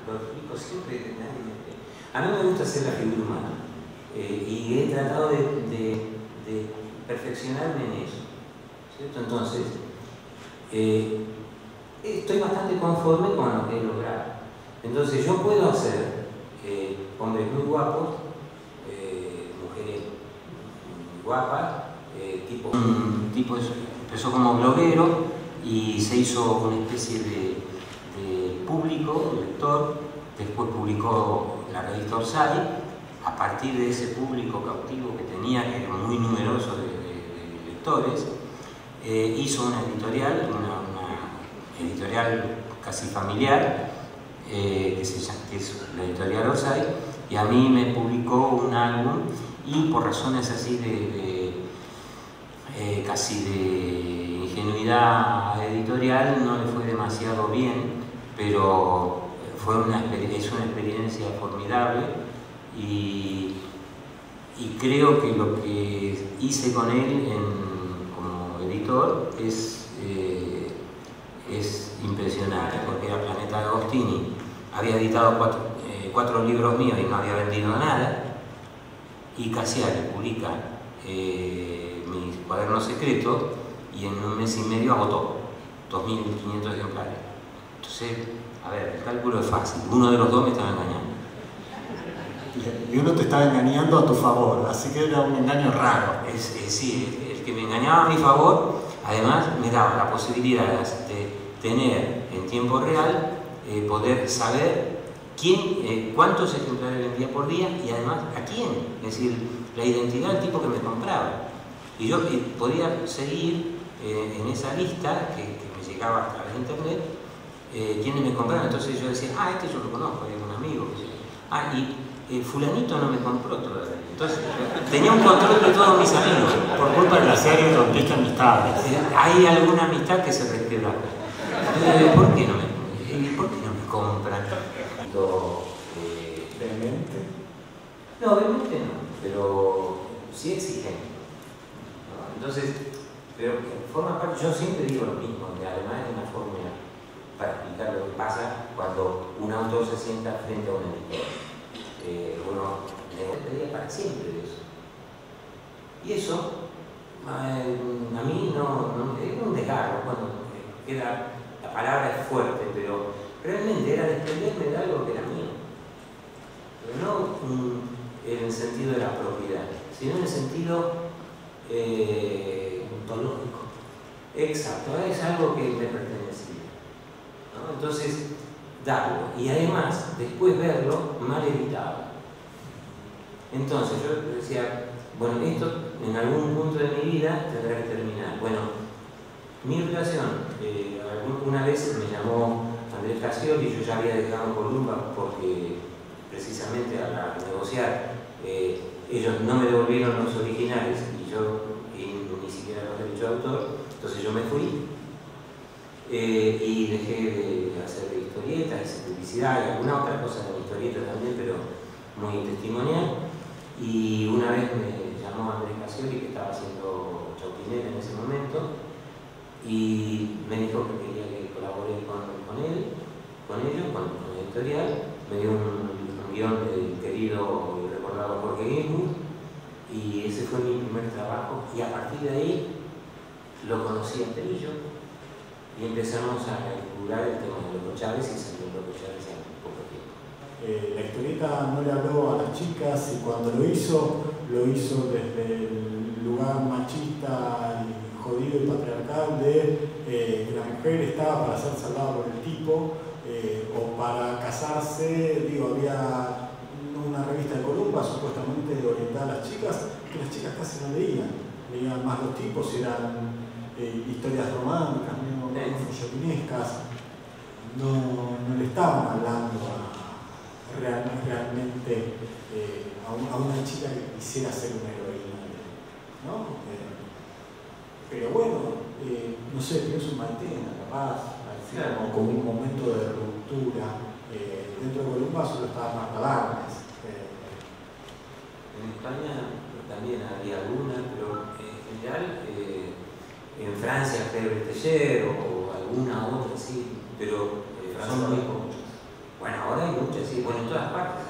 lo explico siempre, a mí me gusta hacer la figura humana y he tratado de perfeccionarme en eso, ¿cierto? Entonces, estoy bastante conforme con lo que he logrado. Entonces yo puedo hacer hombres muy guapos, mujeres guapas, un tipo empezó como bloguero y se hizo una especie de público, lector, después publicó la revista Orsay. A partir de ese público cautivo que tenía, que era muy numeroso de lectores, hizo una editorial, una editorial casi familiar, que es la editorial Orsay, y a mí me publicó un álbum, y por razones así casi de ingenuidad editorial no le fue demasiado bien, pero es una experiencia formidable. Y creo que lo que hice con él como editor es impresionante, porque era Planeta de Agostini, había editado cuatro libros míos y no había vendido nada, y Cassiari publica mis cuadernos secretos y en un mes y medio agotó 2.500 ejemplares. Entonces, a ver, el cálculo es fácil, uno de los dos me estaba engañando. Y uno te estaba engañando a tu favor, así que era un engaño raro. Sí, el que me engañaba a mi favor, además me daba la posibilidad de tener en tiempo real, poder saber cuántos ejemplares vendía por día y además a quién, es decir, la identidad del tipo que me compraba. Y yo podía seguir en esa lista que me llegaba a través de internet, quiénes me compraban. Entonces yo decía, este yo lo conozco, es un amigo. Y fulanito no me compró todavía. Entonces, tenía un control de todos mis amigos. Por culpa de la serie rompiste amistades. Hay alguna amistad que se resquebra. ¿Por qué no me compran? ¿Vehemente? No, vehemente no, pero sí exigente, ¿no? Entonces, pero forma parte, yo siempre digo lo mismo, que además es una fórmula para explicar lo que pasa cuando un autor se sienta frente a un editor. Uno le pedía para siempre de eso. Y eso, a mí no era un desgarro, la palabra es fuerte, pero realmente era desprenderme de algo que era mío. Pero no en el sentido de la propiedad, sino en el sentido ontológico. Exacto, es algo que me pertenecía, ¿no? Entonces, darlo y además después verlo mal editado. Entonces yo decía, bueno, esto en algún punto de mi vida tendrá que terminar. Bueno, mi relación, una vez me llamó Andrés Cassioli, yo ya había dejado Columba porque precisamente al negociar ellos no me devolvieron los originales y yo ni siquiera los derechos de autor, entonces yo me fui. Y dejé de hacer historietas, hice publicidad y alguna otra cosa de mi historieta también, pero muy testimonial. Y una vez me llamó Andrés Cassioli, que estaba haciendo Chautinel en ese momento, y me dijo que quería que colabore con ellos, con la editorial. Me dio un guión del querido y recordado Jorge Guillermo, y ese fue mi primer trabajo, y a partir de ahí lo conocí a Perillo. Y empezamos a explorar el tema de Loco Chávez y salió Loco Chávez en poco tiempo. La historieta no le habló a las chicas y cuando lo hizo desde el lugar machista y jodido y patriarcal de que la mujer estaba para ser salvada por el tipo o para casarse. Digo, había una revista de Columba supuestamente orientada a las chicas, que las chicas casi no leían más los tipos, eran historias románticas, follotinescas, no le estaban hablando realmente a una chica que quisiera ser una heroína, ¿no? Pero bueno, no sé, pienso en Maitena, capaz, claro, como un momento de ruptura. Dentro de Columba solo estaba Marta Barnes. En España también había algunas, pero en general en Francia Febres Teller o alguna otra, sí, pero son muy pocos. Bueno, ahora hay bueno, en todas partes